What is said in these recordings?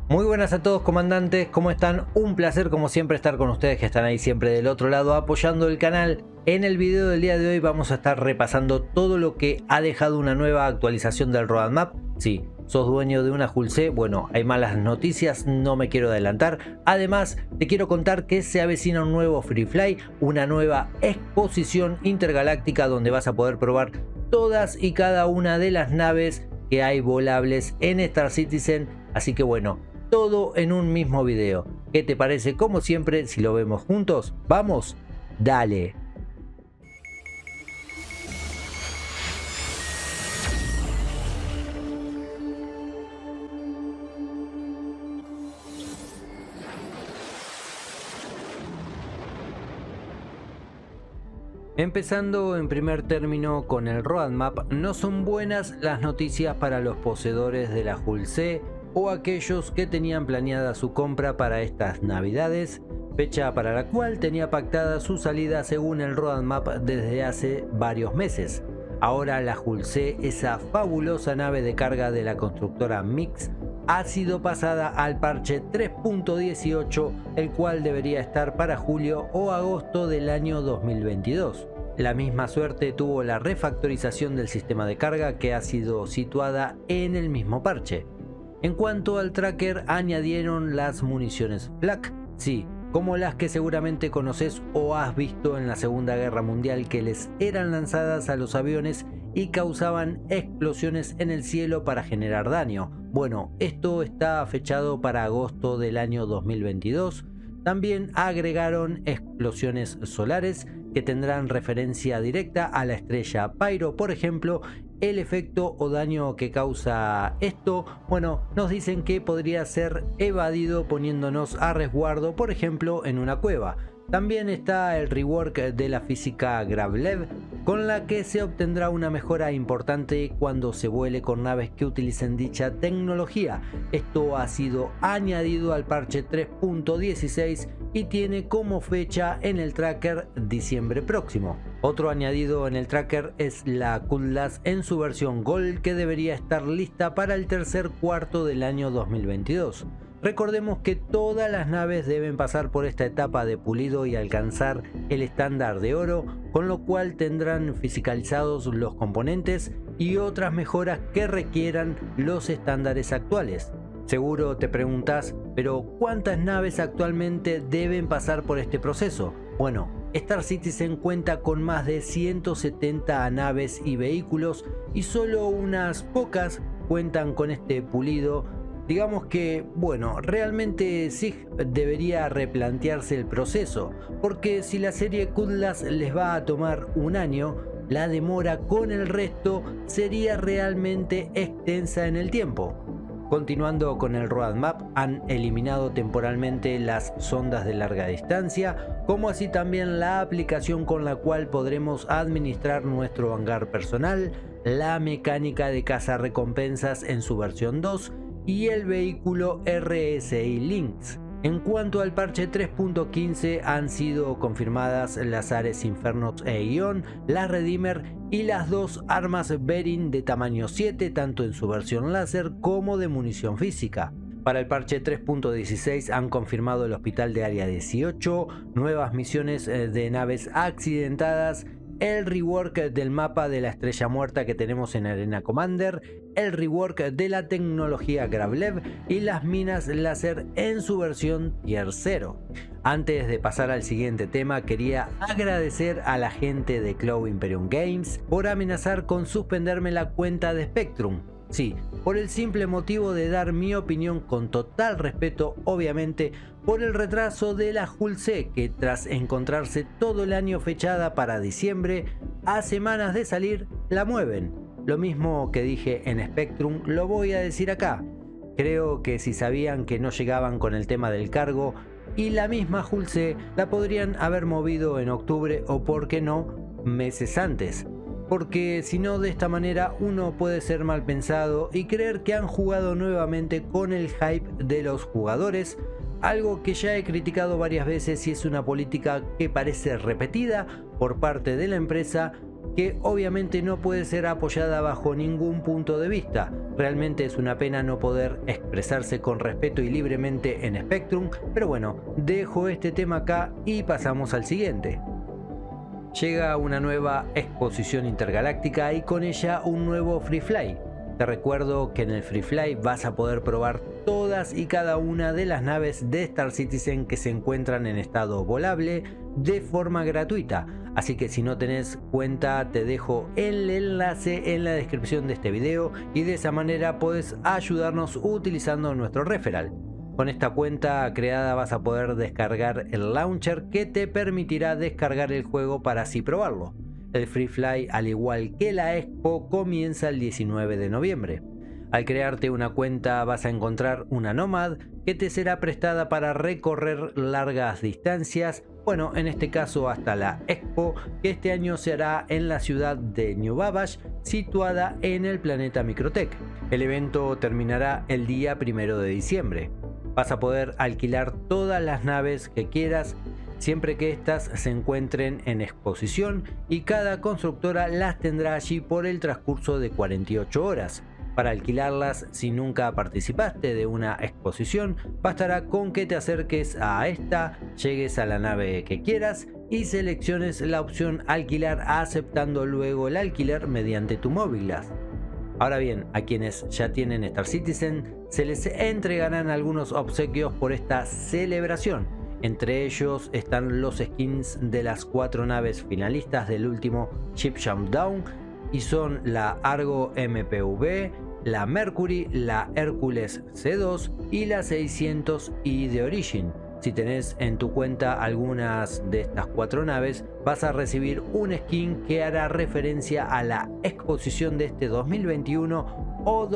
Muy buenas a todos, comandantes, ¿cómo están? Un placer como siempre estar con ustedes que están ahí siempre del otro lado apoyando el canal. En el video del día de hoy vamos a estar repasando todo lo que ha dejado una nueva actualización del roadmap. Sí, sos dueño de una Hull C, bueno, hay malas noticias, no me quiero adelantar. Además, te quiero contar que se avecina un nuevo Free Fly, una nueva exposición intergaláctica donde vas a poder probar todas y cada una de las naves que hay volables en Star Citizen. Así que bueno, todo en un mismo video. ¿Qué te parece? Como siempre, si lo vemos juntos, vamos, dale. Empezando en primer término con el roadmap, no son buenas las noticias para los poseedores de la Hull C o aquellos que tenían planeada su compra para estas navidades, fecha para la cual tenía pactada su salida según el roadmap desde hace varios meses. Ahora la Hull C, esa fabulosa nave de carga de la constructora Mix, ha sido pasada al parche 3.18, el cual debería estar para julio o agosto del año 2022. La misma suerte tuvo la refactorización del sistema de carga, que ha sido situada en el mismo parche. En cuanto al tracker, añadieron las municiones flak, sí, como las que seguramente conoces o has visto en la Segunda Guerra Mundial, que les eran lanzadas a los aviones y causaban explosiones en el cielo para generar daño. Bueno, esto está fechado para agosto del año 2022. También agregaron explosiones solares que tendrán referencia directa a la estrella Pyro. Por ejemplo, el efecto o daño que causa esto, bueno, nos dicen que podría ser evadido poniéndonos a resguardo, por ejemplo, en una cueva. También está el rework de la física Gravlev, con la que se obtendrá una mejora importante cuando se vuele con naves que utilicen dicha tecnología. Esto ha sido añadido al parche 3.16 y tiene como fecha en el tracker diciembre próximo. Otro añadido en el tracker es la Cutlass en su versión Gold, que debería estar lista para el tercer cuarto del año 2022. Recordemos que todas las naves deben pasar por esta etapa de pulido y alcanzar el estándar de oro, con lo cual tendrán fiscalizados los componentes y otras mejoras que requieran los estándares actuales. Seguro te preguntas, pero ¿cuántas naves actualmente deben pasar por este proceso? Bueno, Star Citizen cuenta con más de 170 naves y vehículos y solo unas pocas cuentan con este pulido. Digamos que, bueno, realmente SIG debería replantearse el proceso, porque si la serie Cutlass les va a tomar un año, la demora con el resto sería realmente extensa en el tiempo. Continuando con el roadmap, han eliminado temporalmente las sondas de larga distancia, como así también la aplicación con la cual podremos administrar nuestro hangar personal, la mecánica de cazarrecompensas en su versión 2, y el vehículo RSI Lynx. En cuanto al parche 3.15, han sido confirmadas las Ares Infernos e Ion, la Redeemer y las dos armas Berin de tamaño 7, tanto en su versión láser como de munición física. Para el parche 3.16 han confirmado el hospital de Área 18, nuevas misiones de naves accidentadas, el rework del mapa de la estrella muerta que tenemos en Arena Commander, el rework de la tecnología Gravlev y las minas láser en su versión Tier 0. Antes de pasar al siguiente tema, quería agradecer a la gente de Cloud Imperium Games por amenazar con suspenderme la cuenta de Spectrum. Sí, por el simple motivo de dar mi opinión con total respeto, obviamente, por el retraso de la Hull C, que tras encontrarse todo el año fechada para diciembre, a semanas de salir, la mueven. Lo mismo que dije en Spectrum, lo voy a decir acá. Creo que si sabían que no llegaban con el tema del cargo y la misma Hull C, la podrían haber movido en octubre o, por qué no, meses antes. Porque si no, de esta manera uno puede ser mal pensado y creer que han jugado nuevamente con el hype de los jugadores, algo que ya he criticado varias veces y es una política que parece repetida por parte de la empresa, que obviamente no puede ser apoyada bajo ningún punto de vista. Realmente es una pena no poder expresarse con respeto y libremente en Spectrum, pero bueno, dejo este tema acá y pasamos al siguiente. Llega una nueva exposición intergaláctica y con ella un nuevo Free Fly. Te recuerdo que en el Free Fly vas a poder probar todas y cada una de las naves de Star Citizen que se encuentran en estado volable de forma gratuita. Así que si no tenés cuenta, te dejo el enlace en la descripción de este video y de esa manera puedes ayudarnos utilizando nuestro referral. Con esta cuenta creada vas a poder descargar el launcher que te permitirá descargar el juego para así probarlo. El Free Fly, al igual que la Expo, comienza el 19 de noviembre. Al crearte una cuenta vas a encontrar una Nomad que te será prestada para recorrer largas distancias, bueno, en este caso hasta la Expo, que este año se hará en la ciudad de New Babbage, situada en el planeta Microtech. El evento terminará el día 1 de diciembre. Vas a poder alquilar todas las naves que quieras, siempre que éstas se encuentren en exposición, y cada constructora las tendrá allí por el transcurso de 48 horas. Para alquilarlas, si nunca participaste de una exposición, bastará con que te acerques a esta, llegues a la nave que quieras y selecciones la opción alquilar, aceptando luego el alquiler mediante tu móvilas. Ahora bien, a quienes ya tienen Star Citizen se les entregarán algunos obsequios por esta celebración. Entre ellos están los skins de las 4 naves finalistas del último Ship Down, y son la Argo MPV, la Mercury, la Hércules C2 y la 600i de Origin. Si tenés en tu cuenta algunas de estas 4 naves, vas a recibir un skin que hará referencia a la exposición de este 2021 o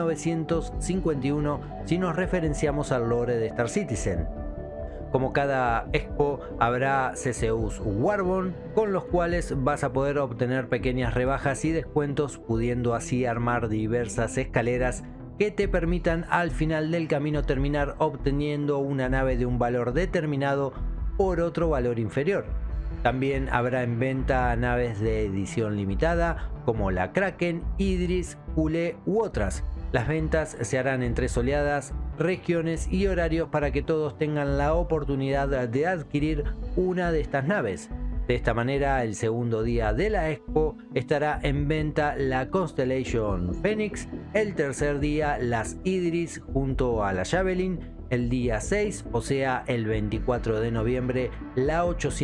2951 si nos referenciamos al lore de Star Citizen. Como cada expo, habrá CCUs Warbond, con los cuales vas a poder obtener pequeñas rebajas y descuentos, pudiendo así armar diversas escaleras que te permitan al final del camino terminar obteniendo una nave de un valor determinado por otro valor inferior. También habrá en venta naves de edición limitada como la Kraken, Idris, Kule u otras. Las ventas se harán en 3 oleadas, regiones y horarios para que todos tengan la oportunidad de adquirir una de estas naves. De esta manera, el segundo día de la Expo estará en venta la Constellation Phoenix, el tercer día las Idris junto a la Javelin, el día 6, o sea el 24 de noviembre, la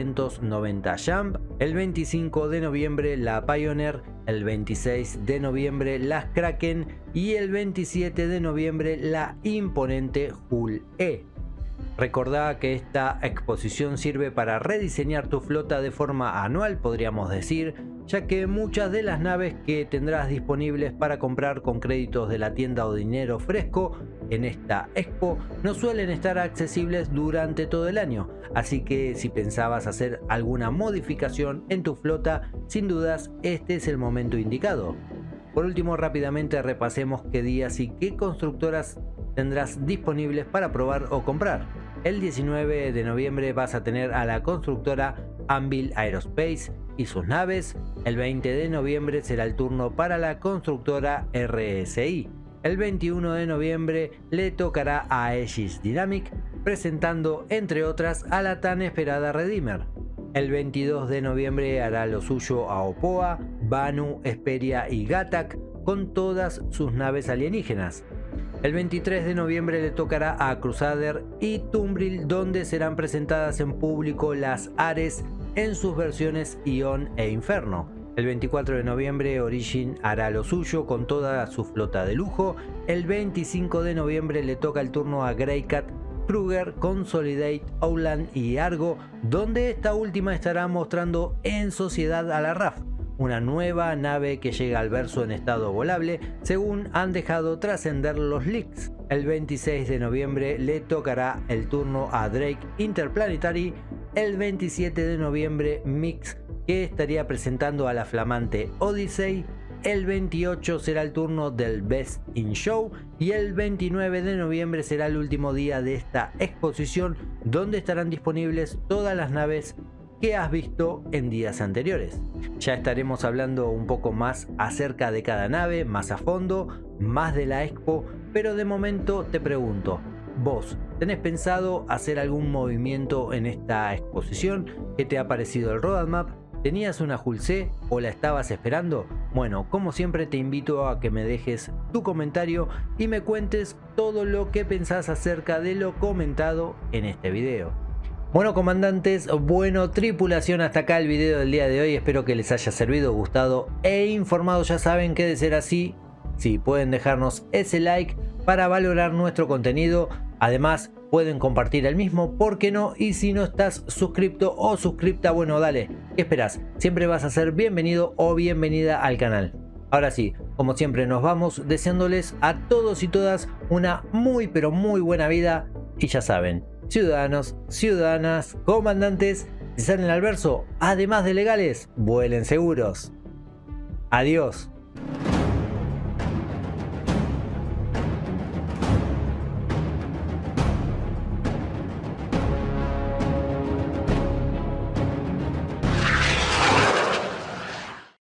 890 Jump, el 25 de noviembre la Pioneer, el 26 de noviembre las Kraken y el 27 de noviembre la imponente Hull E. Recordá que esta exposición sirve para rediseñar tu flota de forma anual, podríamos decir, ya que muchas de las naves que tendrás disponibles para comprar con créditos de la tienda o dinero fresco en esta expo no suelen estar accesibles durante todo el año, así que si pensabas hacer alguna modificación en tu flota, sin dudas este es el momento indicado. Por último, rápidamente repasemos qué días y qué constructoras tendrás disponibles para probar o comprar. El 19 de noviembre vas a tener a la constructora Anvil Aerospace y sus naves. El 20 de noviembre será el turno para la constructora RSI. El 21 de noviembre le tocará a Aegis Dynamic, presentando entre otras a la tan esperada Redeemer. El 22 de noviembre hará lo suyo a Opoa, Banu, Hesperia y Gatak con todas sus naves alienígenas. El 23 de noviembre le tocará a Crusader y Tumbril, donde serán presentadas en público las Ares en sus versiones Ion e Inferno. El 24 de noviembre Origin hará lo suyo con toda su flota de lujo. El 25 de noviembre le toca el turno a Greycat, Kruger, Consolidate, Outland y Argo, donde esta última estará mostrando en sociedad a la RAF, una nueva nave que llega al verso en estado volable, según han dejado trascender los leaks. El 26 de noviembre le tocará el turno a Drake Interplanetary. El 27 de noviembre Mix, que estaría presentando a la flamante Odyssey. El 28 será el turno del Best in Show y el 29 de noviembre será el último día de esta exposición, donde estarán disponibles todas las naves que has visto en días anteriores. Ya estaremos hablando un poco más acerca de cada nave, más a fondo, más de la expo, pero de momento te pregunto, ¿vos tenés pensado hacer algún movimiento en esta exposición? ¿Qué te ha parecido el roadmap? ¿Tenías una Julcé o la estabas esperando? Bueno, como siempre te invito a que me dejes tu comentario y me cuentes todo lo que pensás acerca de lo comentado en este video. Bueno, comandantes, bueno, tripulación, hasta acá el video del día de hoy. Espero que les haya servido, gustado e informado. Ya saben que de ser así, sí, pueden dejarnos ese like para valorar nuestro contenido. Además, pueden compartir el mismo, ¿por qué no? Y si no estás suscripto o suscripta, bueno, dale, ¿qué esperas? Siempre vas a ser bienvenido o bienvenida al canal. Ahora sí, como siempre nos vamos deseándoles a todos y todas una muy pero muy buena vida. Y ya saben, ciudadanos, ciudadanas, comandantes, si salen al verso, además de legales, vuelen seguros. Adiós.